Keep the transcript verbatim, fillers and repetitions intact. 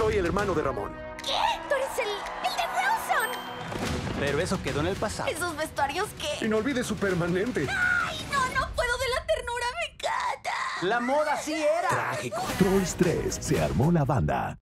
Soy el hermano de Ramón. ¿Qué? ¡Tú eres el, el de Frozen! Pero eso quedó en el pasado. ¿Esos vestuarios qué? Y no olvides su permanente. ¡Ay, no, no puedo de la ternura! ¡Me encanta! La moda sí era. Trágico. Trolls tres. Se armó la banda.